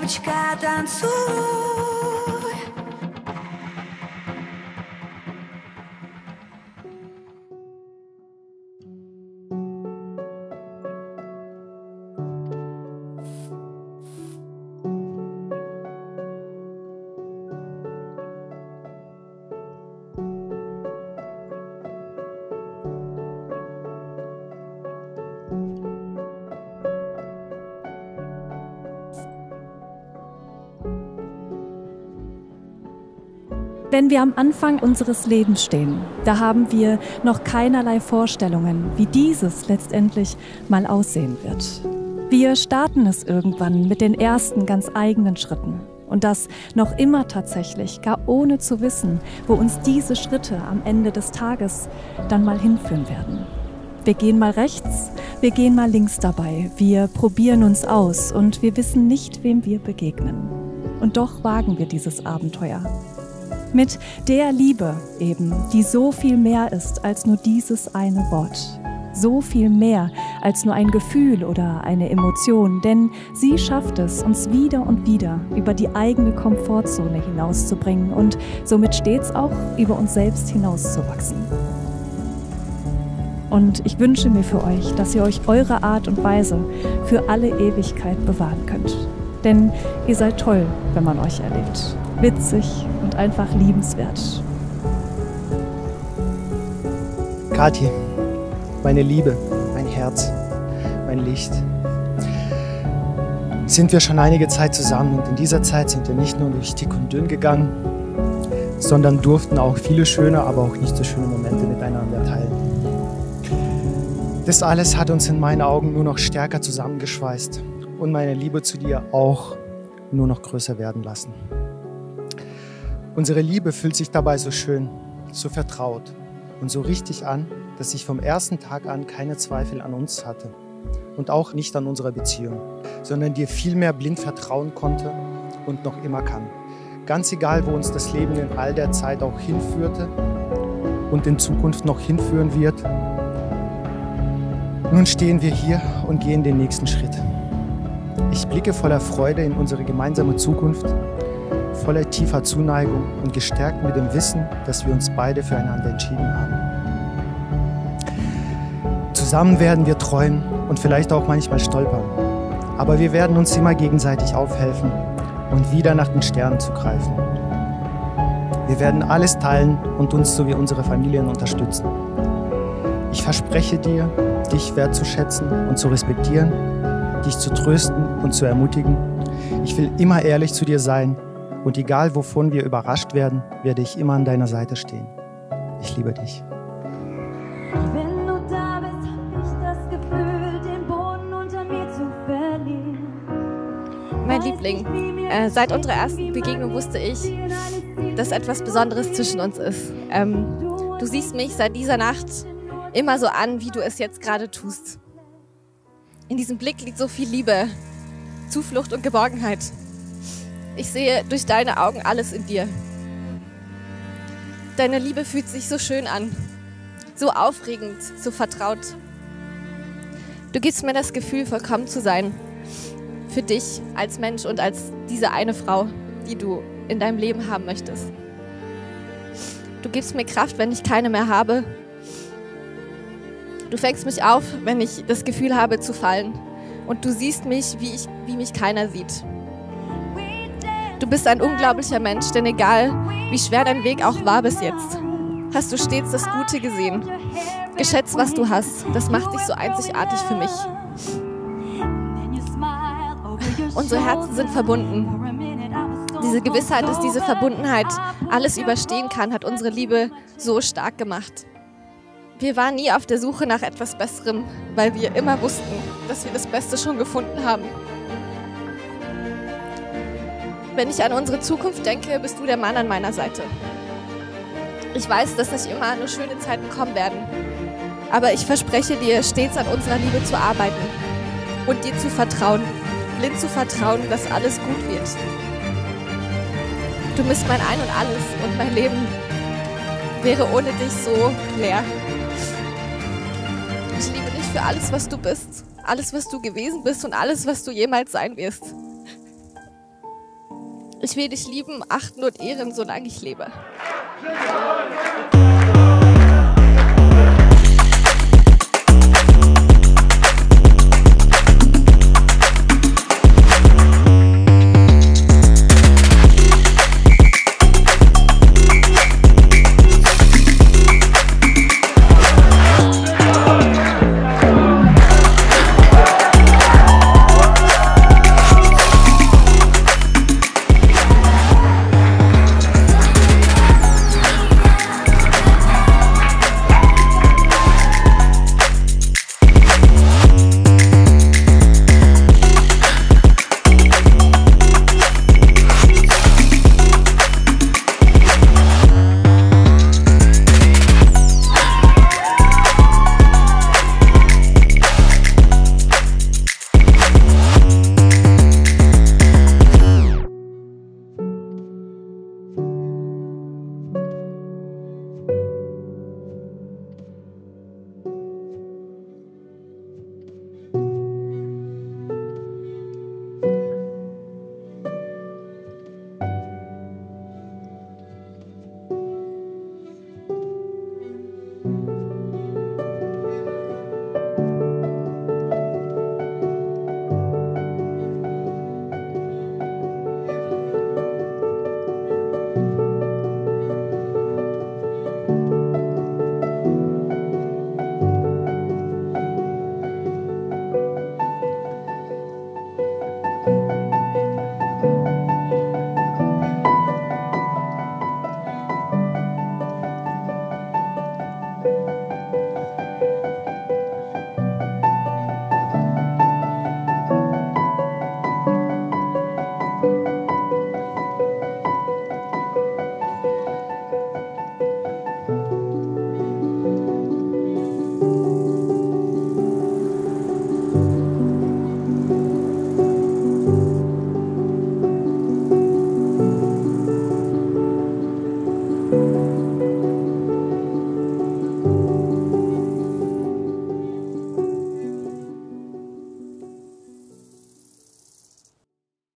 de cada azul. Wenn wir am Anfang unseres Lebens stehen, da haben wir noch keinerlei Vorstellungen, wie dieses letztendlich mal aussehen wird. Wir starten es irgendwann mit den ersten ganz eigenen Schritten. Und das noch immer tatsächlich, gar ohne zu wissen, wo uns diese Schritte am Ende des Tages dann mal hinführen werden. Wir gehen mal rechts, wir gehen mal links dabei. Wir probieren uns aus und wir wissen nicht, wem wir begegnen. Und doch wagen wir dieses Abenteuer. Mit der Liebe eben, die so viel mehr ist als nur dieses eine Wort. So viel mehr als nur ein Gefühl oder eine Emotion, denn sie schafft es, uns wieder und wieder über die eigene Komfortzone hinauszubringen und somit stets auch über uns selbst hinauszuwachsen. Und ich wünsche mir für euch, dass ihr euch eure Art und Weise für alle Ewigkeit bewahren könnt. Denn ihr seid toll, wenn man euch erlebt. Witzig und einfach liebenswert. Kathi, meine Liebe, mein Herz, mein Licht. Sind wir schon einige Zeit zusammen und in dieser Zeit sind wir nicht nur durch dick und dünn gegangen, sondern durften auch viele schöne, aber auch nicht so schöne Momente miteinander teilen. Das alles hat uns in meinen Augen nur noch stärker zusammengeschweißt und meine Liebe zu dir auch nur noch größer werden lassen. Unsere Liebe fühlt sich dabei so schön, so vertraut und so richtig an, dass ich vom ersten Tag an keine Zweifel an uns hatte und auch nicht an unserer Beziehung, sondern dir vielmehr blind vertrauen konnte und noch immer kann. Ganz egal, wo uns das Leben in all der Zeit auch hinführte und in Zukunft noch hinführen wird, nun stehen wir hier und gehen den nächsten Schritt. Ich blicke voller Freude in unsere gemeinsame Zukunft, voller tiefer Zuneigung und gestärkt mit dem Wissen, dass wir uns beide füreinander entschieden haben. Zusammen werden wir träumen und vielleicht auch manchmal stolpern. Aber wir werden uns immer gegenseitig aufhelfen und wieder nach den Sternen zu greifen. Wir werden alles teilen und uns sowie unsere Familien unterstützen. Ich verspreche dir, dich wertzuschätzen und zu respektieren, dich zu trösten und zu ermutigen. Ich will immer ehrlich zu dir sein und egal wovon wir überrascht werden, werde ich immer an deiner Seite stehen. Ich liebe dich. Wenn du da bist, hab ich das Gefühl, den Boden unter mir zu verlieren. Mein Liebling, seit unserer ersten Begegnung wusste ich, dass etwas Besonderes zwischen uns ist. Du siehst mich seit dieser Nacht immer so an, wie du es jetzt gerade tust. In diesem Blick liegt so viel Liebe, Zuflucht und Geborgenheit. Ich sehe durch deine Augen alles in dir. Deine Liebe fühlt sich so schön an, so aufregend, so vertraut. Du gibst mir das Gefühl, vollkommen zu sein. Für dich als Mensch und als diese eine Frau, die du in deinem Leben haben möchtest. Du gibst mir Kraft, wenn ich keine mehr habe. Du fängst mich auf, wenn ich das Gefühl habe zu fallen. Und du siehst mich, wie mich keiner sieht. Du bist ein unglaublicher Mensch, denn egal, wie schwer dein Weg auch war bis jetzt, hast du stets das Gute gesehen. Geschätzt, was du hast. Das macht dich so einzigartig für mich. Unsere Herzen sind verbunden. Diese Gewissheit, dass diese Verbundenheit alles überstehen kann, hat unsere Liebe so stark gemacht. Wir waren nie auf der Suche nach etwas Besserem, weil wir immer wussten, dass wir das Beste schon gefunden haben. Wenn ich an unsere Zukunft denke, bist du der Mann an meiner Seite. Ich weiß, dass nicht immer nur schöne Zeiten kommen werden. Aber ich verspreche dir, stets an unserer Liebe zu arbeiten und dir zu vertrauen, blind zu vertrauen, dass alles gut wird. Du bist mein Ein und Alles und mein Leben wäre ohne dich so leer. Ich liebe dich für alles, was du bist, alles, was du gewesen bist und alles, was du jemals sein wirst. Ich will dich lieben, achten und ehren, solange ich lebe.